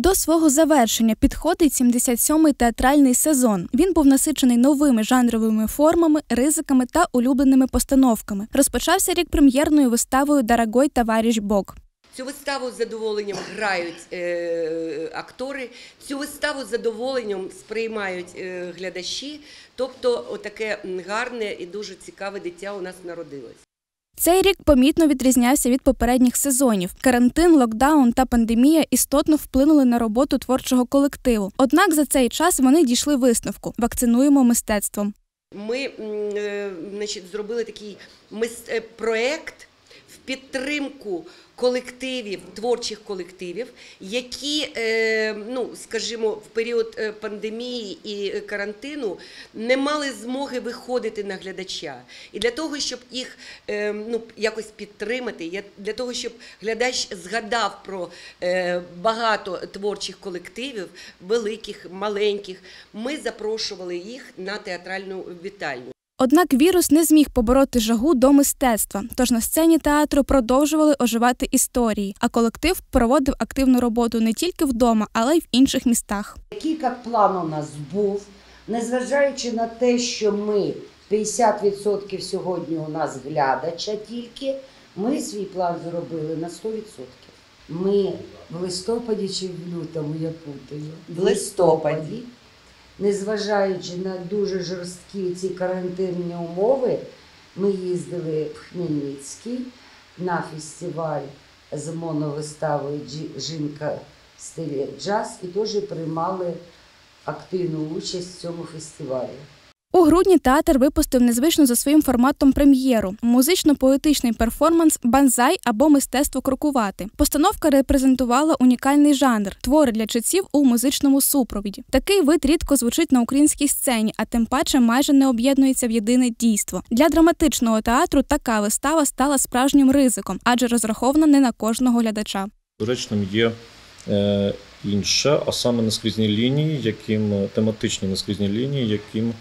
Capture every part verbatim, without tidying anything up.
До свого завершення підходить сімдесят сьомий театральний сезон. Він був насичений новими жанровими формами, ризиками та улюбленими постановками. Розпочався рік прем'єрною виставою «Дорогой товарищ Бог». Цю виставу з задоволенням грають е, актори, цю виставу з задоволенням сприймають е, глядачі, тобто отаке гарне і дуже цікаве дитя у нас народилось. Цей рік помітно відрізнявся від попередніх сезонів. Карантин, локдаун та пандемія істотно вплинули на роботу творчого колективу. Однак за цей час вони дійшли висновку – вакцинуємо мистецтвом. Ми значить, зробили такий проєкт в підтримку колективів, творчих колективів, які, ну, скажімо, в період пандемії і карантину не мали змоги виходити на глядача. І для того, щоб їх, ну, якось підтримати, для того, щоб глядач згадав про багато творчих колективів, великих, маленьких, ми запрошували їх на театральну вітальню. Однак вірус не зміг побороти жагу до мистецтва, тож на сцені театру продовжували оживати історії, а колектив проводив активну роботу не тільки вдома, але й в інших містах. Кілька планів у нас був, незважаючи на те, що ми п'ятдесят відсотків сьогодні у нас глядача тільки, ми свій план зробили на сто відсотків. Ми в листопаді чи в лютому, я путаю, в листопаді, незважаючи на дуже жорсткі ці карантинні умови, ми їздили в Хмельницький на фестиваль з моновиставою «Жінка в стилі джаз» і теж приймали активну участь в цьому фестивалі. У грудні театр випустив незвичну за своїм форматом прем'єру – музично-поетичний перформанс «Банзай» або «Мистецтво крокувати». Постановка репрезентувала унікальний жанр – твори для читців у музичному супровіді. Такий вид рідко звучить на українській сцені, а тим паче майже не об'єднується в єдине дійство. Для драматичного театру така вистава стала справжнім ризиком, адже розрахована не на кожного глядача. Доречним є е, інше, а саме наскрізні лінії, яким, тематичні наскрізні лінії, яким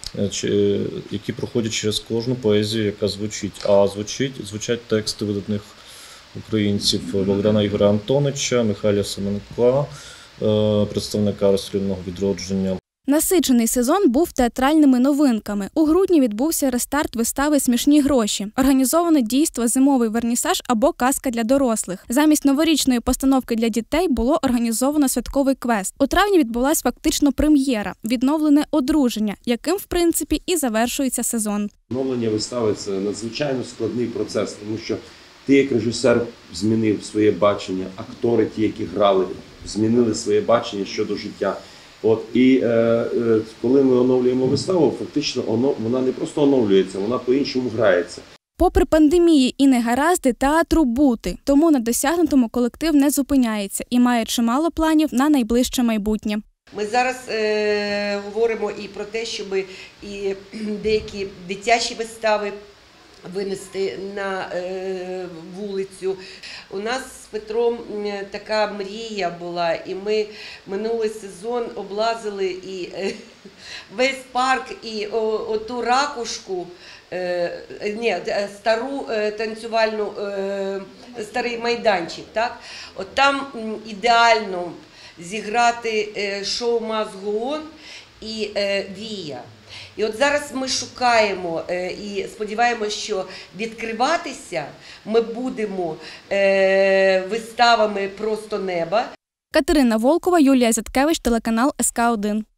які проходять через кожну поезію, яка звучить. А звучить, звучать тексти видатних українців Богдана Ігоря Антонича, Михайла Семенка, представника розстрільного відродження. Насичений сезон був театральними новинками. У грудні відбувся рестарт вистави «Смішні гроші». Організоване дійство «Зимовий вернісаж» або «Казка для дорослих». Замість новорічної постановки для дітей було організовано святковий квест. У травні відбулась фактично прем'єра – відновлене одруження, яким, в принципі, і завершується сезон. Відновлення вистави – це надзвичайно складний процес, тому що ти, як режисер, змінив своє бачення, актори, ті, які грали, змінили своє бачення щодо життя. От, і е, е, коли ми оновлюємо виставу, фактично оно, вона не просто оновлюється, вона по-іншому грається. Попри пандемії і негаразди, театру бути. Тому на досягнутому колектив не зупиняється і має чимало планів на найближче майбутнє. Ми зараз е, говоримо і про те, щоб і деякі дитячі вистави винести на е, вулицю. У нас з Петром така мрія була, і ми минулий сезон облазили і е, весь парк, і о, оту ракушку, е, ні, стару е, танцювальну, е, старий майданчик, так? От там ідеально зіграти е, шоу «Must Go On» і е, «Вія». І от зараз ми шукаємо е, і сподіваємося, що відкриватися ми будемо е, виставами «Просто неба». Катерина Волкова, Юлія Зяткевич, телеканал ес ка один.